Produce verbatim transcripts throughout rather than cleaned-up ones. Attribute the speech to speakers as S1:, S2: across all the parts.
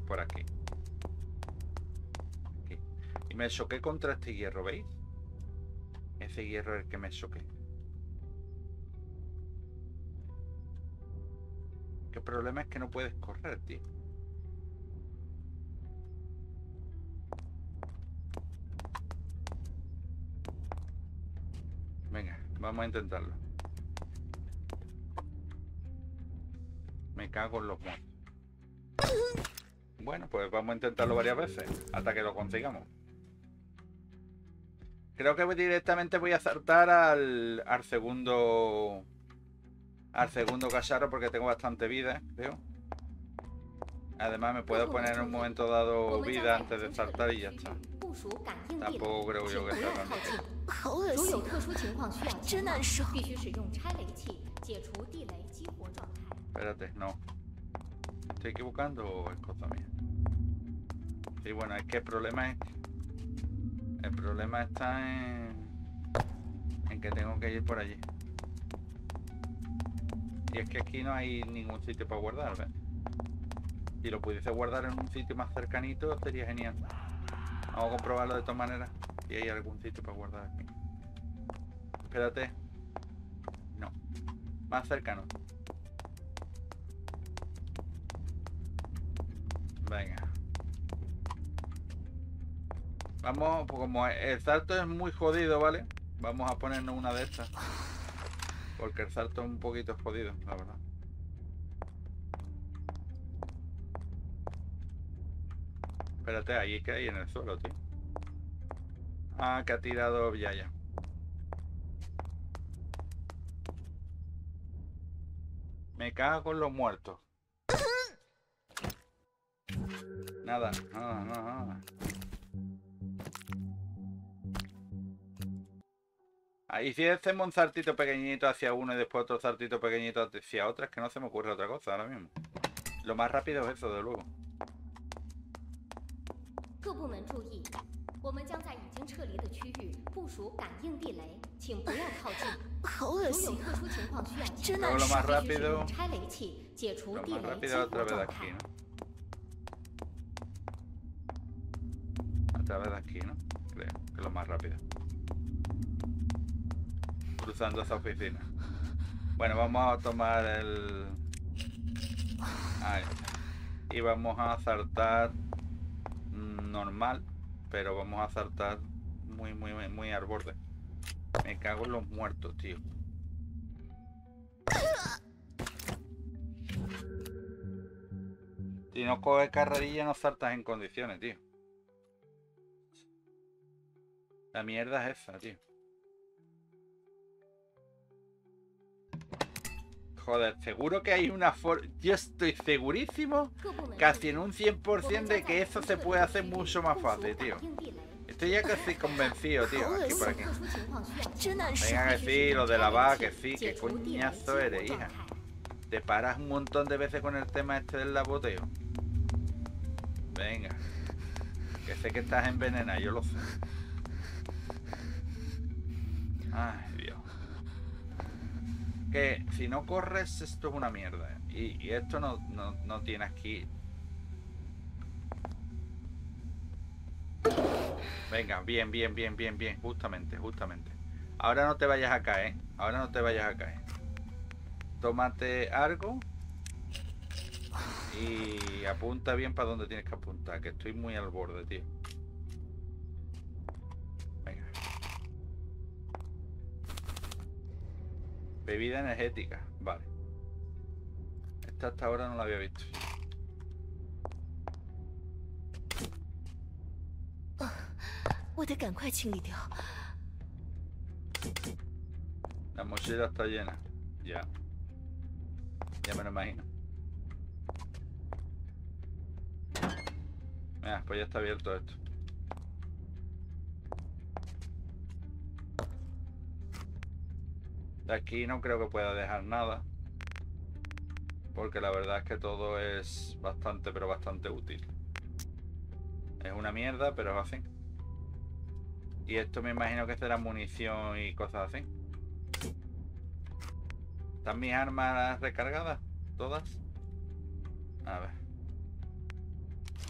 S1: por aquí. Aquí. Y me choqué contra este hierro, ¿veis? Ese hierro es el que me choqué. El problema es que no puedes correr, tío. Venga, vamos a intentarlo. Me cago en los muertos. Bueno, pues vamos a intentarlo varias veces hasta que lo consigamos. Creo que directamente voy a saltar al, al segundo al segundo cacharro porque tengo bastante vida, creo. Además me puedo poner en un momento dado vida antes de saltar y ya está. Tampoco creo yo que sea tan difícil. Espérate, no. ¿Estoy equivocando o es cosa mía? Sí, bueno, es que el problema es... El problema está en... En que tengo que ir por allí. Y es que aquí no hay ningún sitio para guardar, ¿ves? Si lo pudiese guardar en un sitio más cercanito sería genial. Vamos a comprobarlo de todas maneras. Si hay algún sitio para guardar aquí. Espérate. No. Más cercano. Venga. Vamos, pues como el salto es muy jodido, ¿vale? Vamos a ponernos una de estas. Porque el salto es un poquito jodido, la verdad. Espérate, ahí es que hay en el suelo, tío. Ah, que ha tirado ya, ya. Me cago con los muertos. Nada, nada, nada, nada. Ahí si hacemos un saltito pequeñito hacia uno y después otro saltito pequeñito hacia otro, es que no se me ocurre otra cosa ahora mismo. Lo más rápido es eso, de luego. Luego lo más rápido... Lo más rápido a través de aquí, ¿no? A través de aquí, ¿no? Creo que es lo más rápido. Cruzando esa oficina. Bueno, vamos a tomar el... Ahí. Y vamos a saltar normal, pero vamos a saltar muy, muy, muy al borde. Me cago en los muertos, tío. Si no coges carrerilla no saltas en condiciones, tío. La mierda es esa, tío. Joder, seguro que hay una forma... Yo estoy segurísimo, casi en un cien por cien de que eso se puede hacer mucho más fácil, tío. Estoy ya casi convencido, tío. Aquí por aquí. Venga, que sí, lo de la vaca, que sí, que coñazo eres, hija. Te paras un montón de veces con el tema este del laboteo. Venga. Que sé que estás envenenada, yo lo sé. Ay, Dios. Que si no corres, esto es una mierda. Y, y esto no, no, no tiene aquí. Venga, bien, bien, bien, bien, bien. Justamente, justamente. Ahora no te vayas a caer. Ahora no te vayas a caer. Tómate algo. Y apunta bien para donde tienes que apuntar. Que estoy muy al borde, tío. Venga. Bebida energética. Vale. Esta hasta ahora no la había visto. La mochila está llena. Ya. Ya me lo imagino. Mira, pues ya está abierto esto. De aquí no creo que pueda dejar nada. Porque la verdad es que todo es bastante, pero bastante útil. Es una mierda, pero es así. Y esto me imagino que será munición y cosas así. ¿Están mis armas recargadas? ¿Todas? A ver.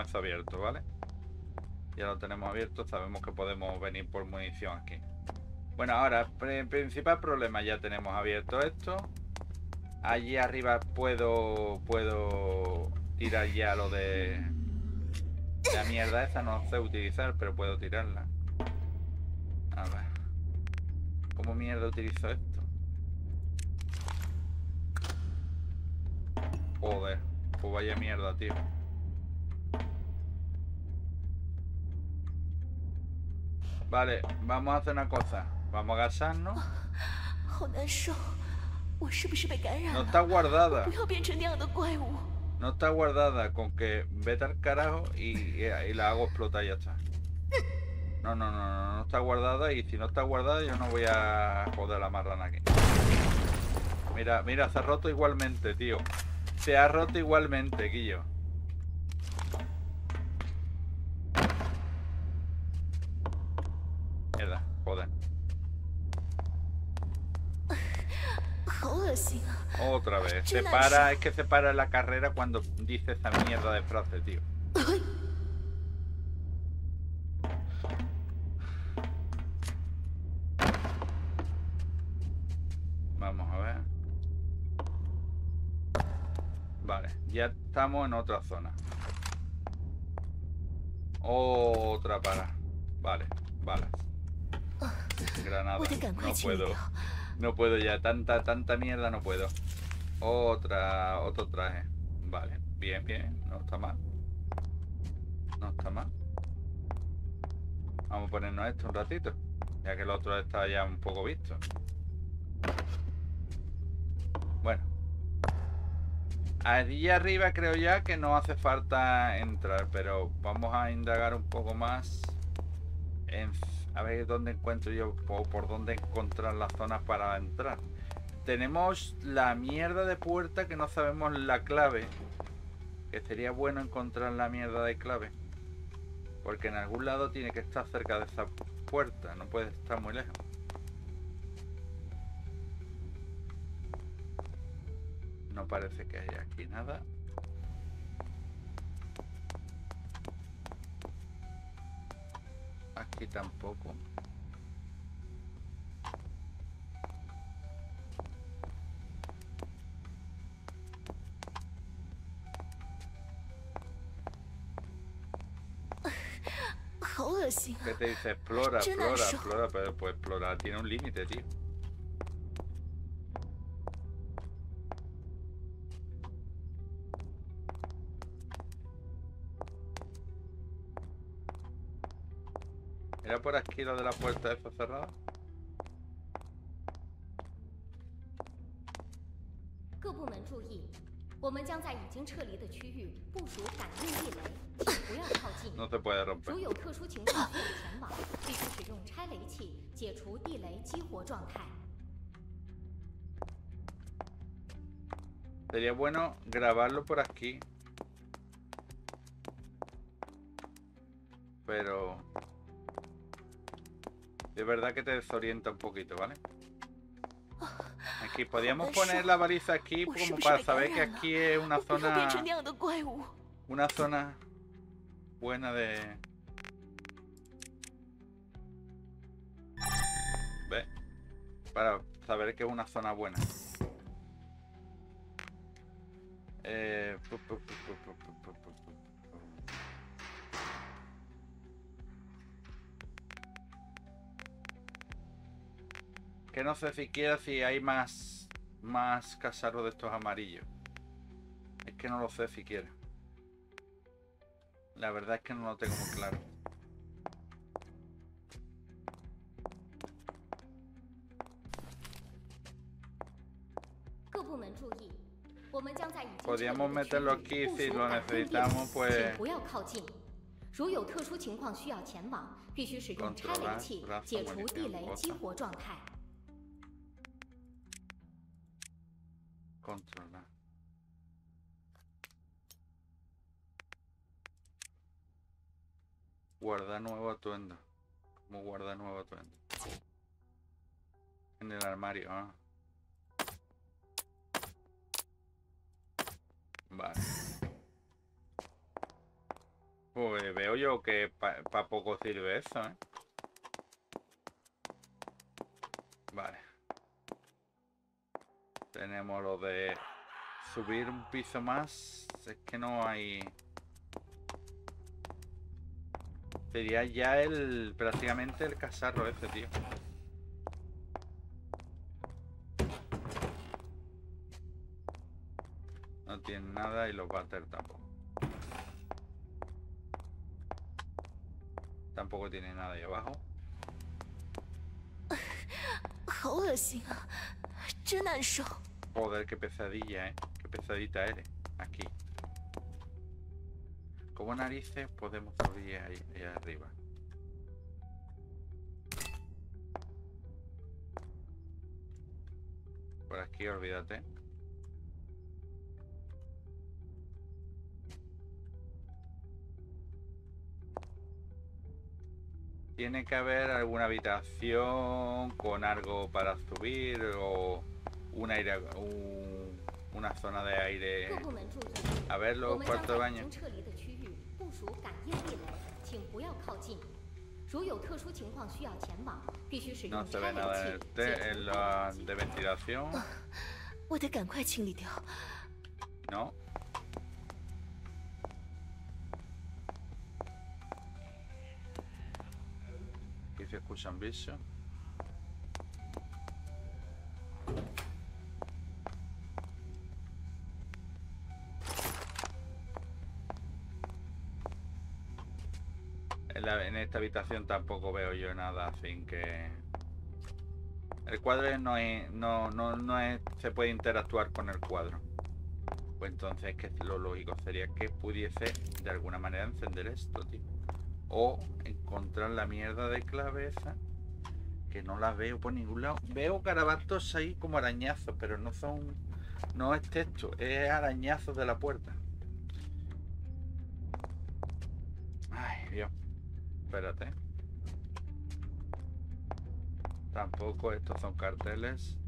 S1: eso abierto, ¿vale? Ya lo tenemos abierto, sabemos que podemos venir por munición aquí. Bueno, ahora, el principal problema, ya tenemos abierto esto. Allí arriba puedo puedo tirar ya lo de la mierda esa, no sé utilizar, pero puedo tirarla. A ver. ¿Cómo mierda utilizo esto? Joder, pues vaya mierda, tío. Vale, vamos a hacer una cosa. Vamos a agacharnos. No está guardada. No está guardada, con que vete al carajo y, y, y la hago explotar y ya está. No, no, no, no, no está guardada, y si no está guardada yo no voy a joder la marrana aquí. Mira, mira, se ha roto igualmente, tío. Se ha roto igualmente, Guillo. Mierda, joder. Otra vez. Se para, es que se para la carrera cuando dice esa mierda de frase, tío. Vamos a ver. Vale, ya estamos en otra zona. Otra para. Vale, balas. Granada. No puedo. No puedo ya. Tanta, tanta mierda no puedo. Otra, otro traje. Vale, bien, bien. No está mal. No está mal. Vamos a ponernos esto un ratito, ya que el otro está ya un poco visto. Bueno. Allí arriba creo ya que no hace falta entrar, pero vamos a indagar un poco más en, a ver dónde encuentro yo o por dónde encontrar las zonas para entrar. Tenemos la mierda de puerta que no sabemos la clave, que sería bueno encontrar la mierda de clave, porque en algún lado tiene que estar cerca de esa puerta, no puede estar muy lejos. No parece que haya aquí nada. Aquí tampoco. ¿Qué te dice? Explora, explora, explora, pero pues explorar tiene un límite, tío. ¿Era por aquí lo de la puerta esa cerrada? No se puede romper. Sería bueno grabarlo por aquí. Pero de verdad que te desorienta un poquito, ¿vale? Aquí podríamos poner la baliza aquí como para saber que aquí es una zona, una zona buena de... ¿Ves? Para saber que es una zona buena. Eh... Que no sé siquiera si hay más más cacharros de estos amarillos. Es que no lo sé siquiera. La verdad es que no lo tengo muy claro. Podríamos meterlo aquí si lo necesitamos, pues... Controlar, brazo, munición, cosa. Controlar. Guardar nuevo atuendo. ¿Cómo guardar nuevo atuendo? En el armario, ah. Vale. Pues veo yo que para pa poco sirve eso, ¿eh? Vale. Tenemos lo de subir un piso más. Es que no hay... Sería ya el... prácticamente el cacharro ese, tío. No tiene nada y los váter tampoco. Tampoco tiene nada ahí abajo. Joder, qué pesadilla, eh. Qué pesadita eres. Aquí. ¿Cómo narices podemos subir ahí, ahí arriba? Por aquí, olvídate. Tiene que haber alguna habitación con algo para subir o un aire, un, una zona de aire. A ver los cuartos de baño. No se ve nada en, el te, en la de ventilación. No. Aquí se escuchan bichos. En, la, en esta habitación tampoco veo yo nada, así que... El cuadro no es, no, no, no es, se puede interactuar con el cuadro. Pues entonces que lo lógico sería que pudiese de alguna manera encender esto, tío. O encontrar la mierda de clave esa, que no la veo por ningún lado. Veo garabatos ahí como arañazos, pero no son... No es texto, es arañazos de la puerta. Ay, Dios. Espérate. Tampoco estos son carteles.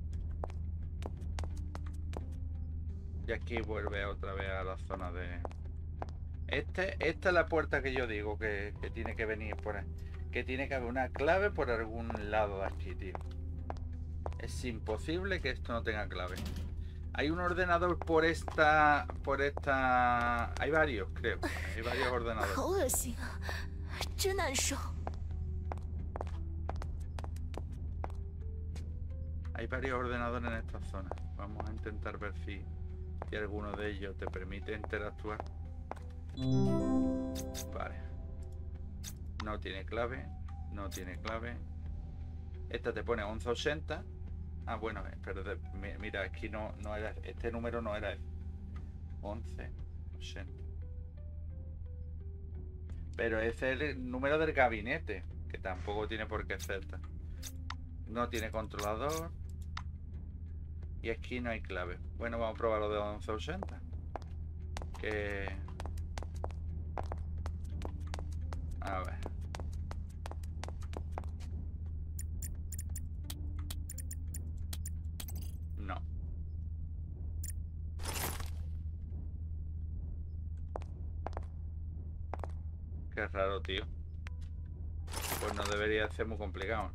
S1: Y aquí vuelve otra vez a la zona de... Este, esta es la puerta que yo digo que, que tiene que venir por ahí. Que tiene que haber una clave por algún lado de aquí, tío. Es imposible que esto no tenga clave. Hay un ordenador por esta... Por esta... Hay varios, creo. Hay varios ordenadores. Hay varios ordenadores en esta zona. Vamos a intentar ver si, si alguno de ellos te permite interactuar. Vale. No tiene clave. No tiene clave. Esta te pone once ochenta. Ah, bueno, pero de, mira, aquí no, no era... Este número no era once ochenta. Pero ese es el número del gabinete, que tampoco tiene por qué ser. No tiene controlador. Y aquí no hay clave. Bueno, vamos a probar lo de once ochenta. Que... A ver. No. Qué raro, tío. Pues no debería ser muy complicado.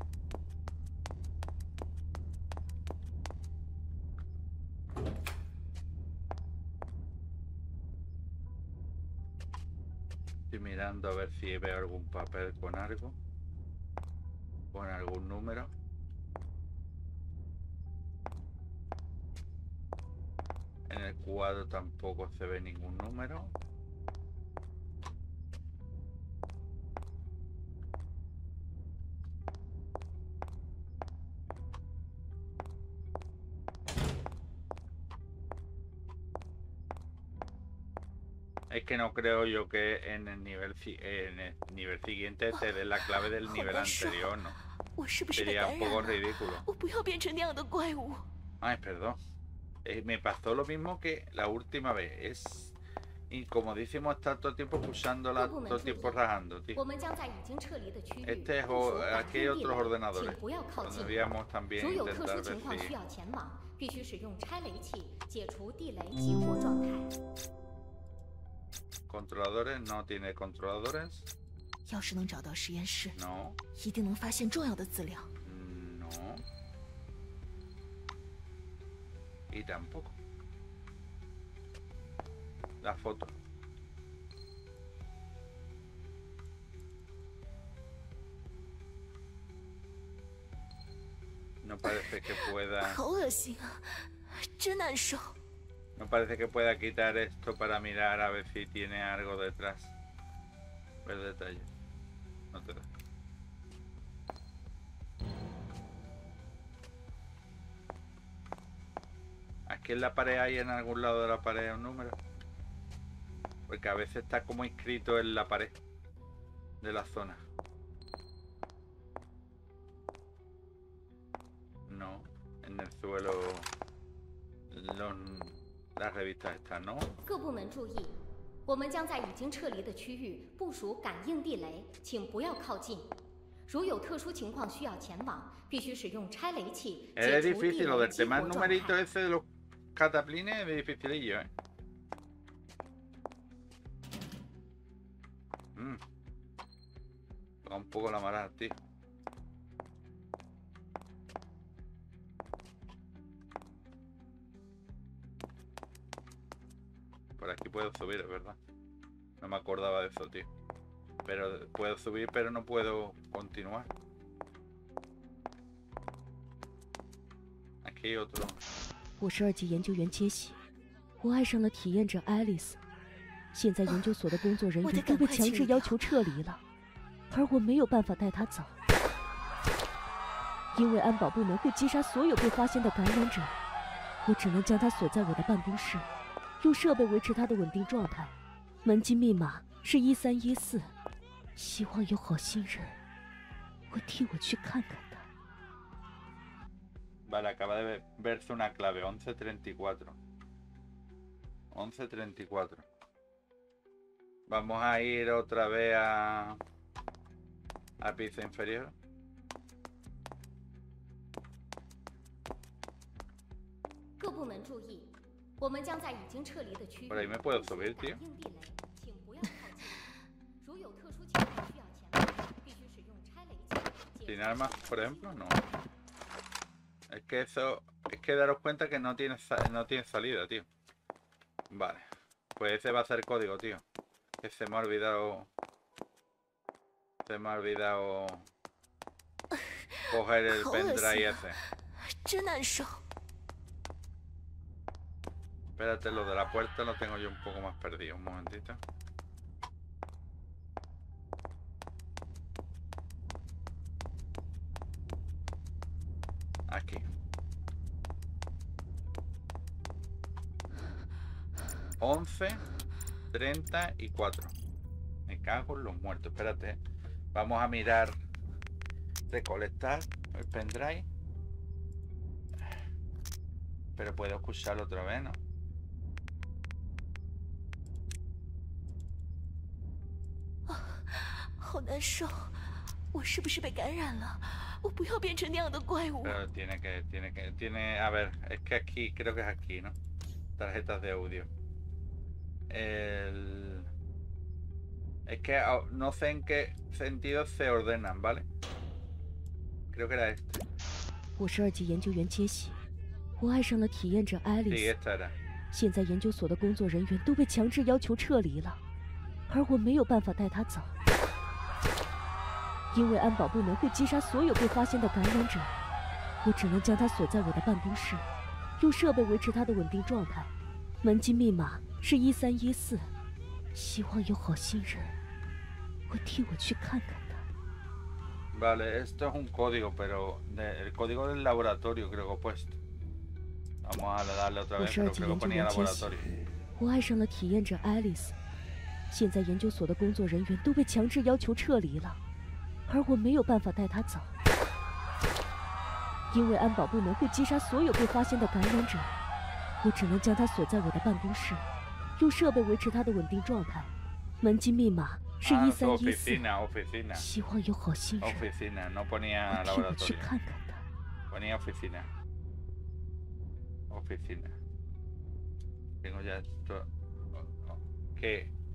S1: Estoy mirando a ver si veo algún papel con algo. Con algún número. En el cuadro tampoco se ve ningún número. Es que no creo yo que en el nivel en el nivel siguiente te dé la clave del nivel anterior, ¿no? Sería un poco ridículo. Ay, perdón. Eh, me pasó lo mismo que la última vez. Es incomodísimo estar todo el tiempo pulsándola, todo el tiempo rajando, tío. Este es o, aquí hay otros ordenadores. Podríamos también intentar ver si... Controladores, no tiene controladores.
S2: 要是能找到实验室，
S1: No.
S2: 一定能发现重要的资料。
S1: No. Y tampoco. La foto. No parece que pueda...
S2: 好恶心啊，真难受。
S1: No parece que pueda quitar esto para mirar a ver si tiene algo detrás. Ver detalle. No te da. Aquí en la pared hay en algún lado de la pared un número. Porque a veces está como inscrito en la pared de la zona. No, en el suelo los, las revistas están, ¿no?
S3: 各部门注意，我们将在已经撤离的区域部署感应地雷，请不要靠近。如有特殊情况需要前往，必须使用拆雷器
S1: Es
S3: 解除地
S1: difícil, lo
S3: 雷
S1: del
S3: 激
S1: tema
S3: 活
S1: el
S3: 状
S1: numerito
S3: 态。
S1: ese de los cataplines es dificilillo, ¿eh? Mm. Toca un poco la mala, tío. Por aquí puedo subir, es verdad. No me acordaba de eso, tío. Pero puedo subir, pero no puedo continuar. Aquí hay otro.
S4: 我是二级研究员杰西，我爱上了体验者爱丽丝。现在研究所的工作人员都被强制要求撤离了，而我没有办法带她走，因为安保部门会击杀所有被发现的感染者。我只能将她锁在我的办公室，用设备维持她的稳定状态。门禁密码是一三一四，希望有好心人会替我去看看她。
S1: Vale, acaba de verse una clave, once treinta y cuatro. once treinta y cuatro. Vamos a ir otra vez a... a piso inferior. Por ahí me puedo subir, tío. Sin armas, por ejemplo, no. Es que eso... Es que daros cuenta que no tiene, no tiene salida, tío. Vale. Pues ese va a ser código, tío. Que se me ha olvidado... Se me ha olvidado... Coger el pendrive ese. Espérate, lo de la puerta lo tengo yo un poco más perdido. Un momentito. Aquí. once treinta y cuatro. Me cago en los muertos. Espérate. Vamos a mirar. Recolectar el pendrive. Pero puedo escucharlo otra vez, ¿no? Pero tiene que, tiene que, tiene, a ver, es que aquí, creo que es aquí, ¿no? Tarjetas de audio. El... Es que no sé en qué sentido se ordenan, ¿vale? Creo que era este.
S4: 我是二级研究员杰西，我爱上了体验者爱丽丝。
S1: Sí, esta era.
S4: 现在研究所的工作人员都被强制要求撤离了，而我没有办法带她走，因为安保部门会击杀所有被发现的感染者。我只能将她锁在我的办公室，用设备维持她的稳定状态。门禁密码是一三一四，希望有好心人会替我去看看她。
S1: Vale, esto es un código, pero de, el código del laboratorio creo que he puesto. Vamos a darle otra vez, pero creo que ponía laboratorio.
S4: 我爱上了体验者爱丽丝。现在研究所的工作人员都被强制要求撤离了，而我没有办法带她走，因为安保部门会击杀所有被发现的感染者。我只能将她锁在我的办公室，用设备维持她的稳定状态。门禁密码是一三一四。希望有好心人
S1: Oficina, no ponía
S4: 会替我去
S1: laboratorio.
S4: 看看她。
S1: Ponía oficina. Oficina. Tengo ya esto. Que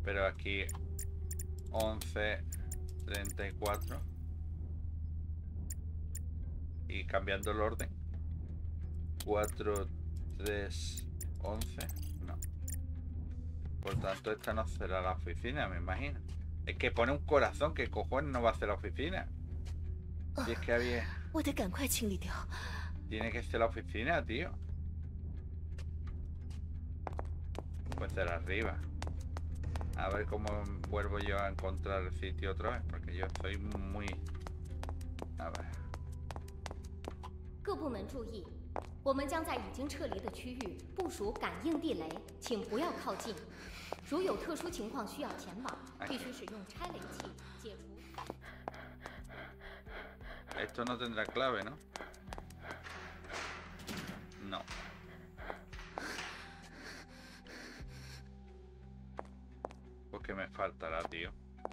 S1: Pero aquí once treinta y cuatro. Y cambiando el orden. cuatro tres once. No. Por tanto, esta no será la oficina, me imagino. Es que pone un corazón. ¿Qué cojones no va a ser la oficina? Si es que había... Tiene que ser la oficina, tío. Puede ser arriba. A ver cómo vuelvo yo a encontrar el sitio otra vez. Porque yo estoy muy... A ver.
S3: 各部门注意，我们将在已经撤离的区域部署感应地雷，请不要靠近。如有特殊情况需要前往，必须使用拆雷器解除。
S1: Esto no tendrá clave, ¿no? No. Pues que me faltará, tío.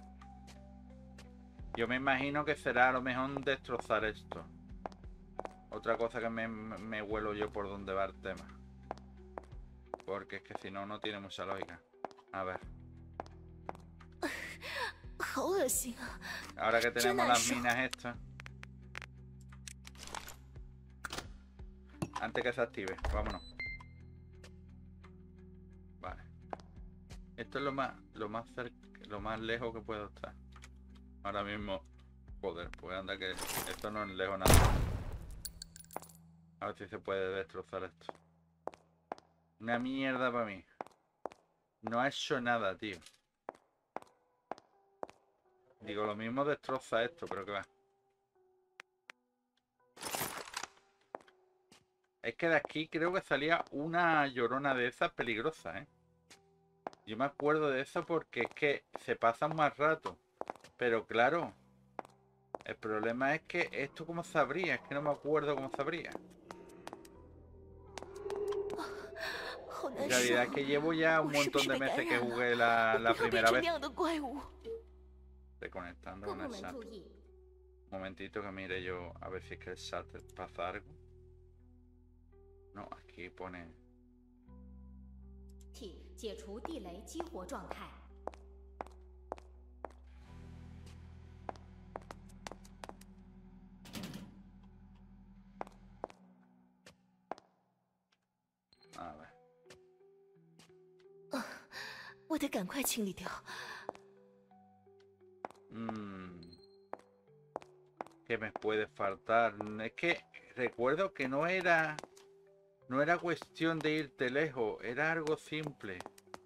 S1: Yo me imagino que será a lo mejor destrozar esto. Otra cosa que me, me huelo yo por dónde va el tema. Porque es que si no, no tiene mucha lógica. A ver. Ahora que tenemos las minas estas. Antes que se active, vámonos. Vale. Esto es lo más, lo más cerca, lo más lejos que puedo estar. Ahora mismo. Joder, pues anda que esto no es lejos nada. A ver si se puede destrozar esto. Una mierda para mí. No ha hecho nada, tío. Digo, lo mismo destroza esto, pero que va. Es que de aquí creo que salía una llorona de esas peligrosas, ¿eh? Yo me acuerdo de eso porque es que se pasan más rato. Pero claro, el problema es que esto cómo sabría. Es que no me acuerdo cómo sabría. En realidad es que llevo ya un montón de meses que jugué la, la primera vez. Reconectando con el chat. Un momentito que mire yo a ver si es que el chat pasa algo. No, aquí pone... A ver. Mm. ¿Qué me puede faltar? Es que recuerdo que no era... No era cuestión de irte lejos, era algo simple.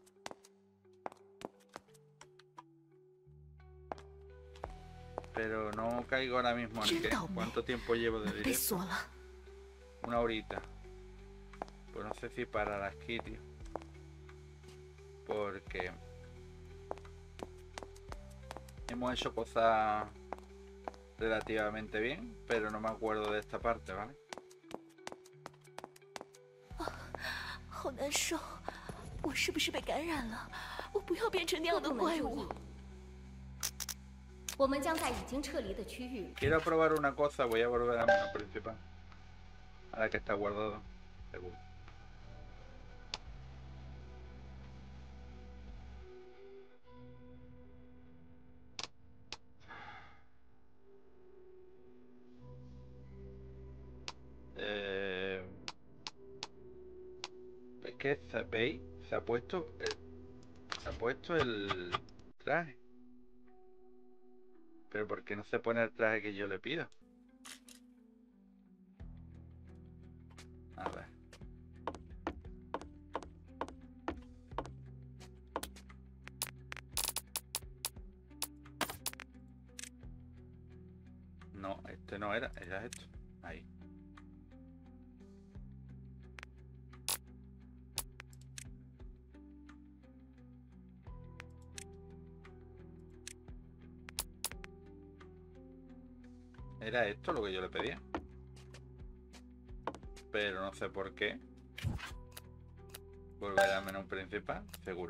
S1: Pero no caigo ahora mismo en qué. ¿Cuánto tiempo llevo de directo? Una horita. Pues no sé si parar aquí, tío. Porque hemos hecho cosas relativamente bien, pero no me acuerdo de esta parte, ¿vale?
S4: 好难受，我是不是被感染了？我不要变成那样的怪物。
S3: 我们将在已经撤离的区域。
S1: Quiero probar una cosa, voy a volver al menú principal. Ahora que está guardado, seguro. Eh... ¿Qué? ¿Veis? Se ha puesto el, se ha puesto el traje. Pero ¿por qué no se pone el traje que yo le pido? A ver. No, este no era, era esto. Ahí. Era esto lo que yo le pedía. Pero no sé por qué. Volver al menú principal, seguro.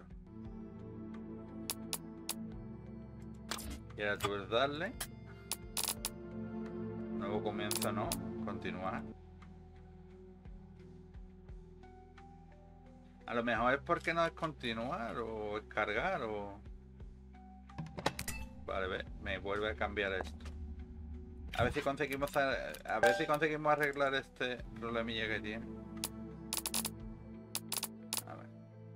S1: Y ahora tú ves darle. Nuevo comienzo, no. Continuar. A lo mejor es porque no es continuar o es cargar o... Vale, ve, me vuelve a cambiar esto. A ver si conseguimos a, a ver si conseguimos arreglar este problemilla que tiene. A ver.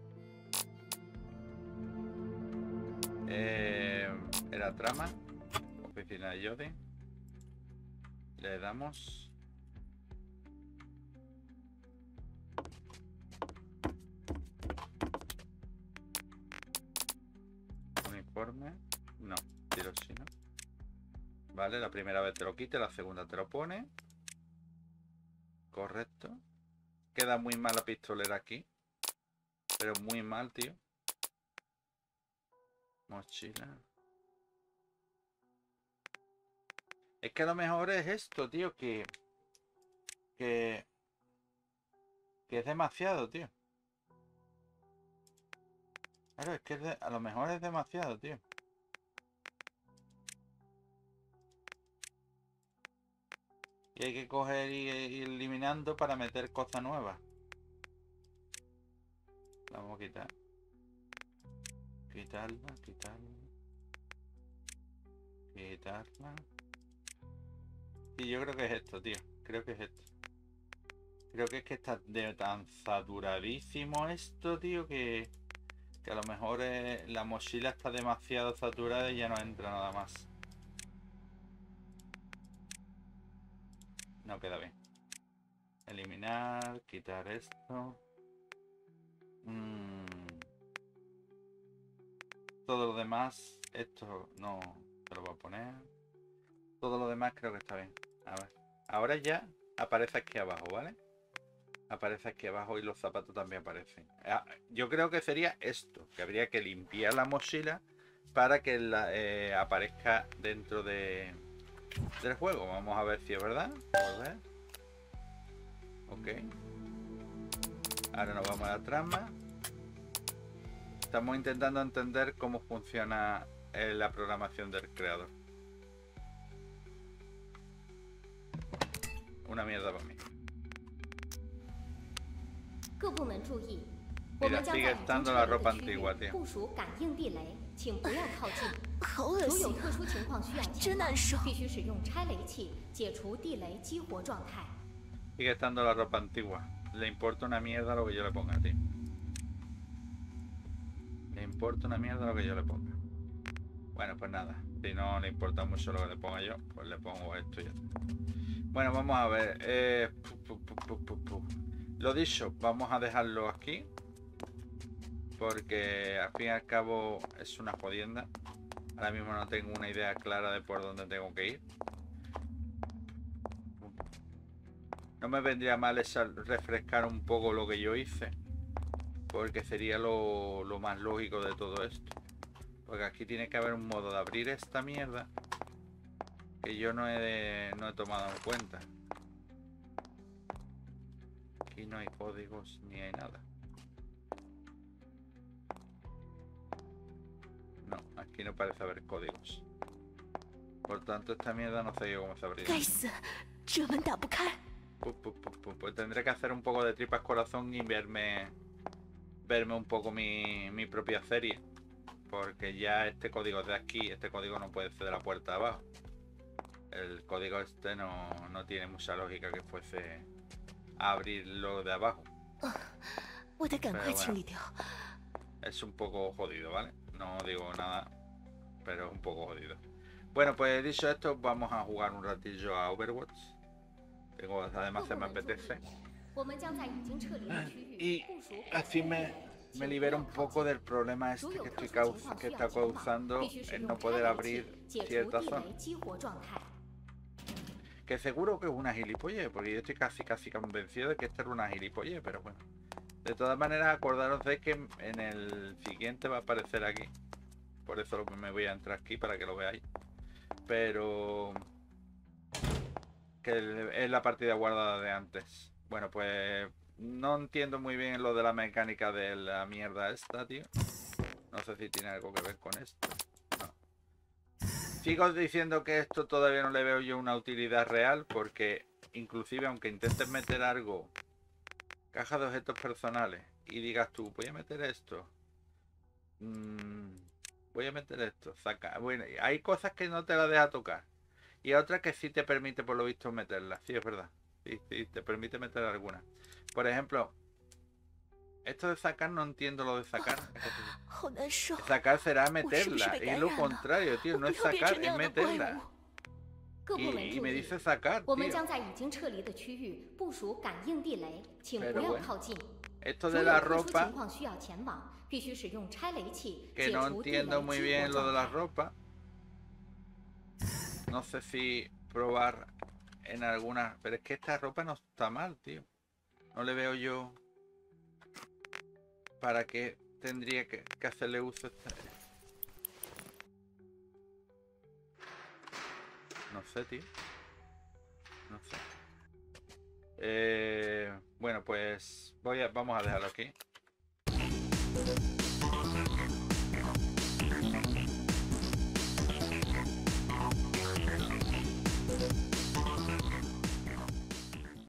S1: Eh, era trama. Oficina de Jodie. Le damos. Uniforme. No, tiro si no. Vale, la primera vez te lo quite, la segunda te lo pone. Correcto. Queda muy mal la pistolera aquí. Pero muy mal, tío. Mochila. Es que a lo mejor es esto, tío, que... Que... Que es demasiado, tío. Claro, es que es de, a lo mejor es demasiado, tío. Y hay que coger y ir eliminando para meter cosas nuevas. La vamos a quitar. Quitarla, quitarla. Quitarla. Y yo creo que es esto, tío. Creo que es esto. Creo que es que está de tan saturadísimo esto, tío, que... Que a lo mejor eh, la mochila está demasiado saturada y ya no entra nada más. No queda bien. Eliminar, quitar esto. Mm. Todo lo demás, esto no se lo voy a poner. Todo lo demás creo que está bien. A ver. Ahora ya aparece aquí abajo, ¿vale? Aparece aquí abajo y los zapatos también aparecen. Yo creo que sería esto, que habría que limpiar la mochila para que la, eh, aparezca dentro de, del juego. Vamos a ver si es verdad. Vamos a ver. Ok. Ahora nos vamos a la trama. Estamos intentando entender cómo funciona eh, la programación del creador. Una mierda para mí. Mira, sigue estando la ropa antigua, tío. Sigue estando la ropa antigua. Le importa una mierda lo que yo le ponga, tío. Le importa una mierda lo que yo le ponga. Bueno, pues nada. Si no le importa mucho lo que le ponga yo, pues le pongo esto y ya está. Bueno, vamos a ver. Eh, pu, pu, pu, pu, pu. Lo dicho, vamos a dejarlo aquí. Porque al fin y al cabo es una jodienda. Ahora mismo no tengo una idea clara de por dónde tengo que ir. No me vendría mal esa, refrescar un poco lo que yo hice. Porque sería lo, lo más lógico de todo esto. Porque aquí tiene que haber un modo de abrir esta mierda que yo no he, de, no he tomado en cuenta. Aquí no hay códigos ni hay nada. No, aquí no parece haber códigos. Por tanto, esta mierda no sé yo cómo se abrirá. Pues, pues, pues, pues tendré que hacer un poco de tripas corazón y verme verme un poco mi, mi propia serie. Porque ya este código es de aquí, este código no puede ser de la puerta de abajo. El código este no, no tiene mucha lógica que fuese a abrirlo de abajo. Pero bueno, es un poco jodido, ¿vale? No digo nada, pero es un poco jodido. Bueno, pues dicho esto, vamos a jugar un ratillo a Overwatch. Tengo, además se me apetece. Y así me, me libero un poco del problema este que, estoy caus que está causando el no poder abrir ciertas zonas. Que seguro que es una gilipollez, porque yo estoy casi casi convencido de que esta era una gilipollez, pero bueno. De todas maneras, acordaros de que en el siguiente va a aparecer aquí. Por eso me voy a entrar aquí para que lo veáis. Pero... que es la partida guardada de antes. Bueno, pues... no entiendo muy bien lo de la mecánica de la mierda esta, tío. No sé si tiene algo que ver con esto. No. Sigo diciendo que esto todavía no le veo yo una utilidad real, porque inclusive aunque intentes meter algo... caja de objetos personales y digas tú, voy a meter esto. Mm, Voy a meter esto, sacar. Bueno, hay cosas que no te las deja tocar. Y otras que sí te permite, por lo visto, meterlas. Sí, es verdad. Sí, sí, te permite meter algunas. Por ejemplo, esto de sacar, no entiendo lo de sacar. Sacar será meterla. Es lo contrario, tío. No es sacar, es meterla. Y, y me dice sacar, tío. Pero bueno, esto de la ropa, que no entiendo muy bien lo de la ropa. No sé si probar en alguna... Pero es que esta ropa no está mal, tío. No le veo yo... ¿Para qué tendría que, que hacerle uso a esta? No sé, tío. No sé. Eh, bueno, pues voy a, vamos a dejarlo aquí.